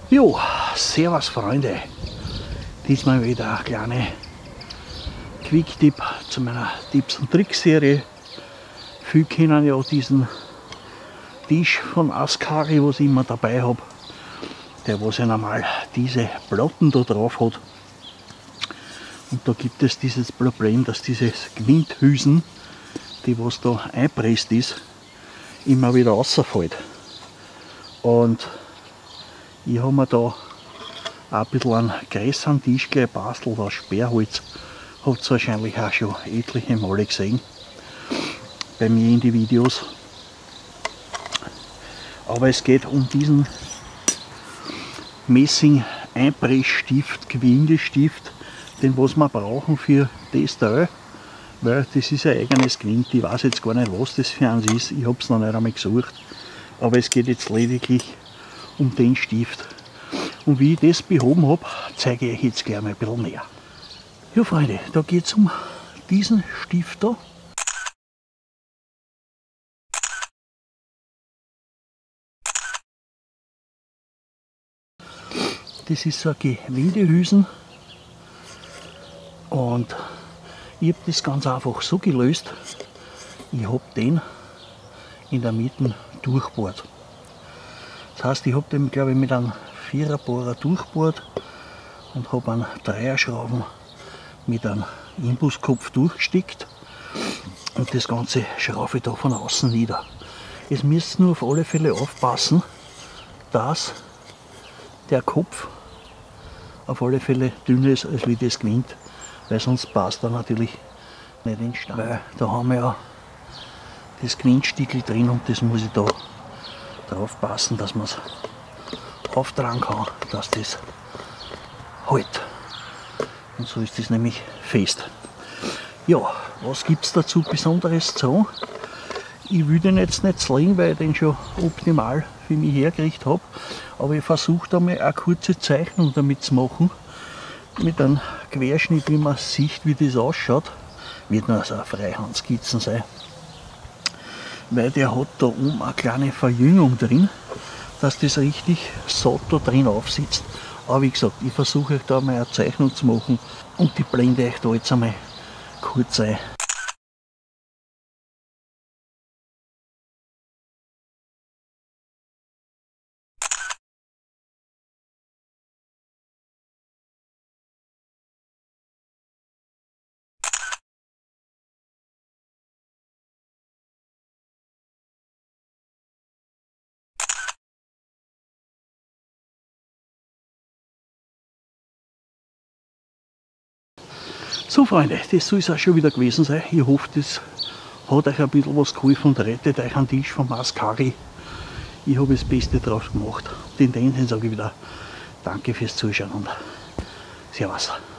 Jo, servus Freunde. Diesmal wieder ein kleiner Quick-Tipp zu meiner Tipps und Tricks Serie. Viele kennen ja diesen Tisch von Ascari, was ich immer dabei habe. Der was ja normal diese Platten da drauf hat. Und da gibt es dieses Problem, dass dieses Gwindhülsen, die was da einpresst ist, immer wieder rausfällt. Und ich habe mir da auch ein bisschen einen größeren Tisch gebastelt aus Sperrholz. Habt ihr wahrscheinlich auch schon etliche Male gesehen bei mir in die Videos. Aber es geht um diesen Messing-Einpressstift, Gewindestift, den was wir brauchen für das Teil, weil das ist ein eigenes Gewind. Ich weiß jetzt gar nicht, was das für eins ist, ich habe es noch nicht einmal gesucht, aber es geht jetzt lediglich um den Stift. Und wie ich das behoben habe, zeige ich euch jetzt gleich mal ein bisschen näher. Ja Freunde, da geht es um diesen Stift da. Das ist so ein Gewindehülsen und ich habe das ganz einfach so gelöst. Ich habe den in der Mitte durchbohrt. Das heißt, ich habe den, glaube ich, mit einem 4er-Bohrer durchbohrt und habe einen 3er-Schrauben mit einem Imbuskopf durchgesteckt und das Ganze schraube ich da von außen nieder. Jetzt müsst ihr nur auf alle Fälle aufpassen, dass der Kopf auf alle Fälle dünner ist als wie das Gewind, weil sonst passt er natürlich nicht in den Stand. Weil da haben wir ja das Gewindstickel drin und das muss ich da drauf passen, dass man es auftragen kann, dass das hält. Und so ist das nämlich fest. Ja, was gibt es dazu Besonderes zu sagen? Ich will den jetzt nicht slingen, weil ich den schon optimal für mich hergerichtet habe. Aber ich versuche da mal eine kurze Zeichnung damit zu machen. Mit einem Querschnitt, wie man sieht, wie das ausschaut. Wird nur so eine Freihandskizzen sein. Weil der hat da oben eine kleine Verjüngung drin, dass das richtig satt da drin aufsitzt. Aber wie gesagt, ich versuche euch da mal eine Zeichnung zu machen und die blende euch da jetzt einmal kurz ein. So Freunde, das soll es auch schon wieder gewesen sein. Ich hoffe, das hat euch ein bisschen was geholfen und rettet euch einen Tisch vom Ascari. Ich habe das Beste draus gemacht. Und in dem Sinne sage ich wieder Danke fürs Zuschauen und Servus.